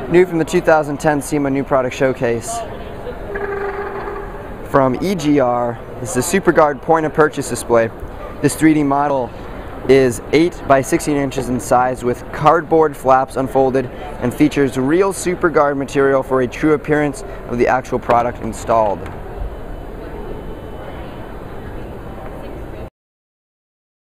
New from the 2010 SEMA New Product Showcase. From EGR, this is a Superguard point of purchase display. This 3D model is 8 by 16 inches in size with cardboard flaps unfolded and features real Superguard material for a true appearance of the actual product installed.